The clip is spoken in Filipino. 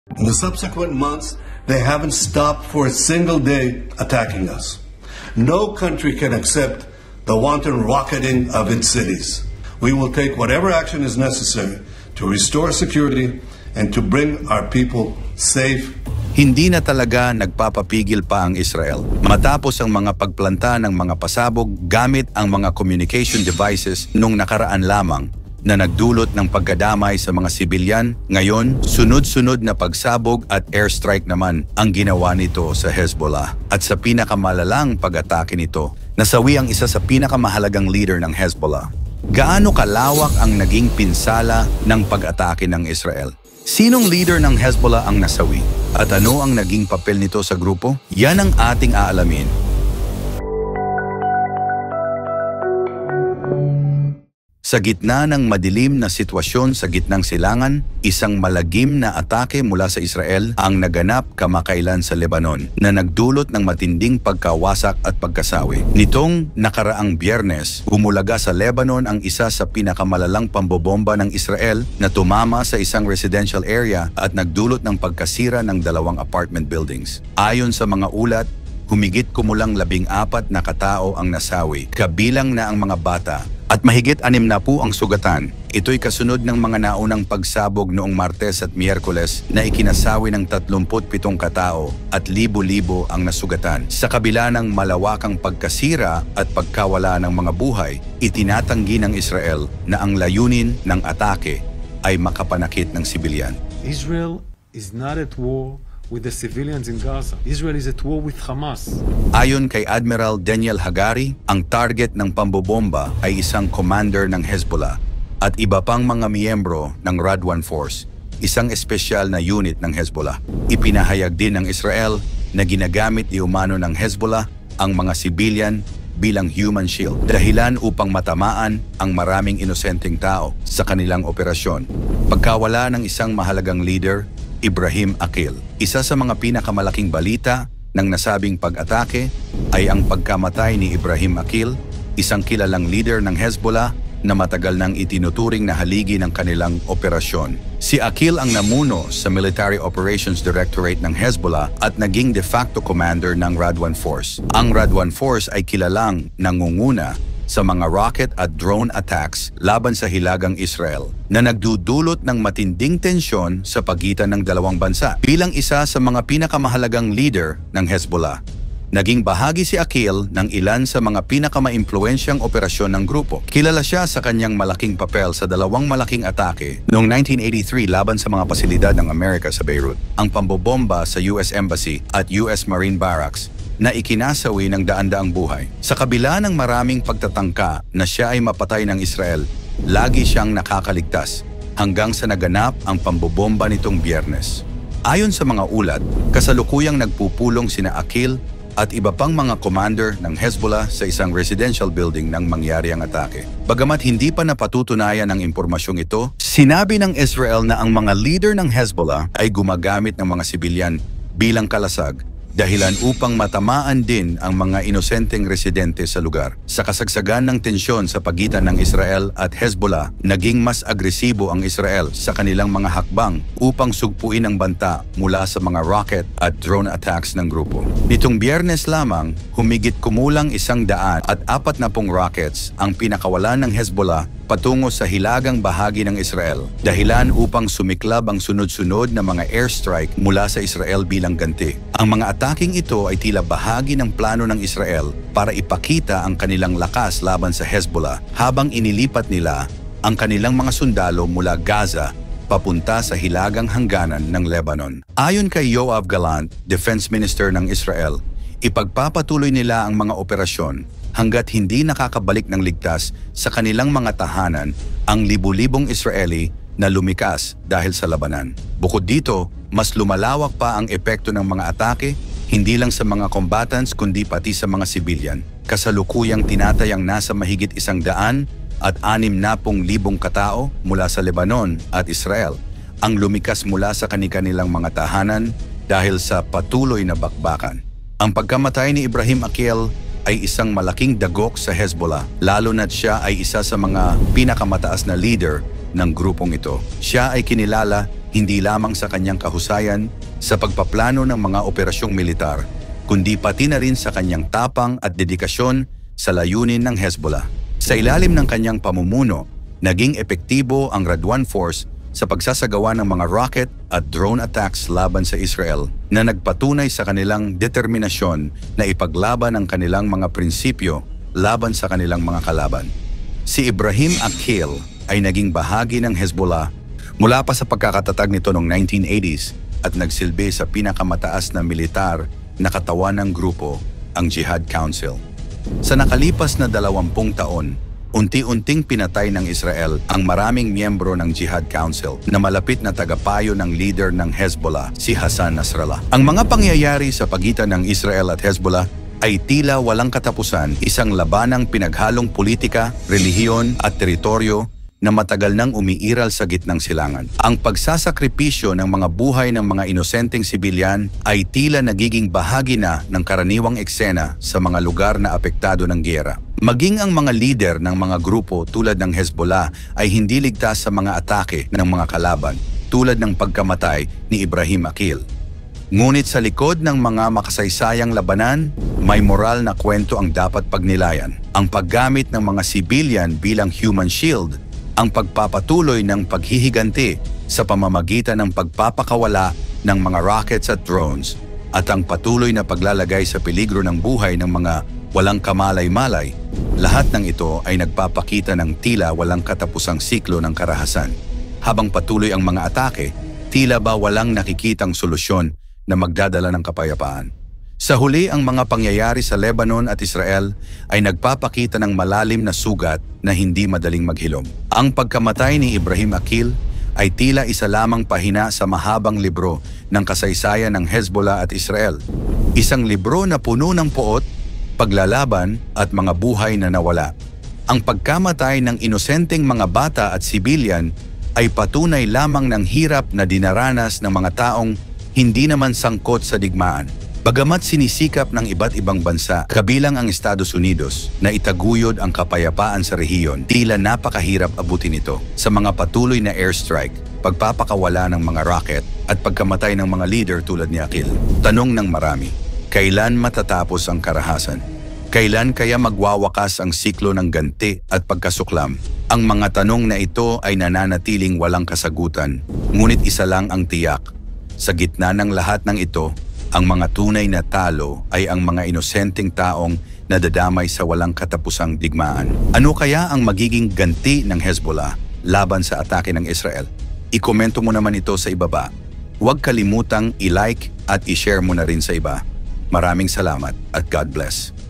In the subsequent months, they haven't stopped for a single day attacking us. No country can accept the wanton rocketing of its cities. We will take whatever action is necessary to restore security and to bring our people safe. Hindi na talaga nagpapapigil pa ang Israel matapos ang mga pagplanta ng mga pasabog gamit ang mga communication devices nung nakaraan lamang na nagdulot ng pagkadamay sa mga sibilyan. Ngayon, sunod-sunod na pagsabog at airstrike naman ang ginawa nito sa Hezbollah. At sa pinakamalalang pag-atake nito, nasawi ang isa sa pinakamahalagang leader ng Hezbollah. Gaano kalawak ang naging pinsala ng pag-atake ng Israel? Sinong leader ng Hezbollah ang nasawi? At ano ang naging papel nito sa grupo? Yan ang ating aalamin. Sa gitna ng madilim na sitwasyon sa gitnang silangan, isang malagim na atake mula sa Israel ang naganap kamakailan sa Lebanon na nagdulot ng matinding pagkawasak at pagkasawi. Nitong nakaraang Biyernes, umulaga sa Lebanon ang isa sa pinakamalalang pambobomba ng Israel na tumama sa isang residential area at nagdulot ng pagkasira ng 2 apartment buildings. Ayon sa mga ulat, humigit kumulang 14 na katao ang nasawi, kabilang na ang mga bata, at mahigit 60 ang sugatan. Ito'y kasunod ng mga naunang pagsabog noong Martes at Miyerkules na ikinasawi ng 37 katao at libo-libo ang nasugatan. Sa kabila ng malawakang pagkasira at pagkawala ng mga buhay, itinatanggi ng Israel na ang layunin ng atake ay makapanakit ng sibilyan. Israel is not at war with the civilians in Gaza. Israel is at war with Hamas. Ayon kay Admiral Daniel Hagari, ang target ng pambobomba ay isang commander ng Hezbollah at iba pang mga miyembro ng Radwan Force, isang espesyal na unit ng Hezbollah. Ipinahayag din ng Israel na ginagamit di umano ng Hezbollah ang mga civilian bilang human shield, dahilan upang matamaan ang maraming inosenteng tao sa kanilang operasyon. Pagkawala ng isang mahalagang leader, Ibrahim Aqil. Isa sa mga pinakamalaking balita ng nasabing pag-atake ay ang pagkamatay ni Ibrahim Aqil, isang kilalang leader ng Hezbollah na matagal nang itinuturing na haligi ng kanilang operasyon. Si Aqil ang namuno sa Military Operations Directorate ng Hezbollah at naging de facto commander ng Radwan Force. Ang Radwan Force ay kilalang nangunguna sa mga rocket at drone attacks laban sa hilagang Israel na nagdudulot ng matinding tensyon sa pagitan ng dalawang bansa. Bilang isa sa mga pinakamahalagang leader ng Hezbollah, naging bahagi si Aqil ng ilan sa mga pinakamaimpluwensyang operasyon ng grupo. Kilala siya sa kanyang malaking papel sa 2 malaking atake noong 1983 laban sa mga pasilidad ng Amerika sa Beirut, ang pambobomba sa US Embassy at US Marine Barracks na ikinasawi ng daan-daang buhay. Sa kabila ng maraming pagtatangka na siya ay mapatay ng Israel, lagi siyang nakakaligtas hanggang sa naganap ang pambobomba nitong Biyernes. Ayon sa mga ulat, kasalukuyang nagpupulong sina Aqil at iba pang mga commander ng Hezbollah sa isang residential building nang mangyari ang atake. Bagamat hindi pa napatutunayan ang impormasyong ito, sinabi ng Israel na ang mga leader ng Hezbollah ay gumagamit ng mga sibilyan bilang kalasag, dahilan upang matamaan din ang mga inosenteng residente sa lugar. Sa kasagsagan ng tensyon sa pagitan ng Israel at Hezbollah, naging mas agresibo ang Israel sa kanilang mga hakbang upang sugpuin ang banta mula sa mga rocket at drone attacks ng grupo. Nitong Biyernes lamang, humigit kumulang 140 rockets ang pinakawalan ng Hezbollah patungo sa hilagang bahagi ng Israel, dahilan upang sumiklab ang sunod-sunod na mga airstrike mula sa Israel bilang ganti. Ang mga ataking ito ay tila bahagi ng plano ng Israel para ipakita ang kanilang lakas laban sa Hezbollah habang inilipat nila ang kanilang mga sundalo mula Gaza papunta sa hilagang hangganan ng Lebanon. Ayon kay Yoav Gallant, Defense Minister ng Israel, ipagpapatuloy nila ang mga operasyon hanggat hindi nakakabalik ng ligtas sa kanilang mga tahanan ang libu-libong Israeli na lumikas dahil sa labanan. Bukod dito, mas lumalawak pa ang epekto ng mga atake, hindi lang sa mga combatants kundi pati sa mga sibilyan. Kasalukuyang tinatayang nasa mahigit 160,000 katao mula sa Lebanon at Israel ang lumikas mula sa kanilang mga tahanan dahil sa patuloy na bakbakan. Ang pagkamatay ni Ibrahim Aqil ay isang malaking dagok sa Hezbollah, lalo na't siya ay isa sa mga pinakamataas na leader ng grupong ito. Siya ay kinilala hindi lamang sa kanyang kahusayan sa pagpaplano ng mga operasyong militar, kundi pati na rin sa kanyang tapang at dedikasyon sa layunin ng Hezbollah. Sa ilalim ng kanyang pamumuno, naging epektibo ang Radwan Force sa pagsasagawa ng mga rocket at drone attacks laban sa Israel na nagpatunay sa kanilang determinasyon na ipaglaban ang kanilang mga prinsipyo laban sa kanilang mga kalaban. Si Ibrahim Aqil ay naging bahagi ng Hezbollah mula pa sa pagkakatatag nito noong 1980s at nagsilbi sa pinakamataas na militar na katawan ng grupo, ang Jihad Council. Sa nakalipas na 20 taon, unti-unting pinatay ng Israel ang maraming miyembro ng Jihad Council na malapit na tagapayo ng leader ng Hezbollah, si Hassan Nasrallah. Ang mga pangyayari sa pagitan ng Israel at Hezbollah ay tila walang katapusan, isang labanang pinaghalong politika, relihiyon at teritoryo na matagal nang umiiral sa gitnang silangan. Ang pagsasakripisyo ng mga buhay ng mga inosenteng sibilyan ay tila nagiging bahagi na ng karaniwang eksena sa mga lugar na apektado ng giyera. Maging ang mga lider ng mga grupo tulad ng Hezbollah ay hindi ligtas sa mga atake ng mga kalaban, tulad ng pagkamatay ni Ibrahim Aqil. Ngunit sa likod ng mga makasaysayang labanan, may moral na kwento ang dapat pagnilayan. Ang paggamit ng mga sibilyan bilang human shield, ang pagpapatuloy ng paghihiganti sa pamamagitan ng pagpapakawala ng mga rockets at drones, at ang patuloy na paglalagay sa peligro ng buhay ng mga walang kamalay-malay, lahat ng ito ay nagpapakita ng tila walang katapusang siklo ng karahasan. Habang patuloy ang mga atake, tila ba walang nakikitang solusyon na magdadala ng kapayapaan. Sa huli, ang mga pangyayari sa Lebanon at Israel ay nagpapakita ng malalim na sugat na hindi madaling maghilom. Ang pagkamatay ni Ibrahim Aqil ay tila isa lamang pahina sa mahabang libro ng kasaysayan ng Hezbollah at Israel. Isang libro na puno ng poot, paglalaban at mga buhay na nawala. Ang pagkamatay ng inosenteng mga bata at sibilyan ay patunay lamang ng hirap na dinaranas ng mga taong hindi naman sangkot sa digmaan. Bagamat sinisikap ng iba't ibang bansa, kabilang ang Estados Unidos, na itaguyod ang kapayapaan sa rehiyon, tila napakahirap abutin ito sa mga patuloy na airstrike, pagpapakawala ng mga rocket at pagkamatay ng mga leader tulad ni Aqil. Tanong ng marami, kailan matatapos ang karahasan? Kailan kaya magwawakas ang siklo ng ganti at pagkasuklam? Ang mga tanong na ito ay nananatiling walang kasagutan, ngunit isa lang ang tiyak. Sa gitna ng lahat ng ito, ang mga tunay na talo ay ang mga inosenteng taong nadadamay sa walang katapusang digmaan. Ano kaya ang magiging ganti ng Hezbollah laban sa atake ng Israel? Ikomento mo naman ito sa ibaba. Huwag kalimutang i-like at i-share mo na rin sa iba. Maraming salamat at God bless.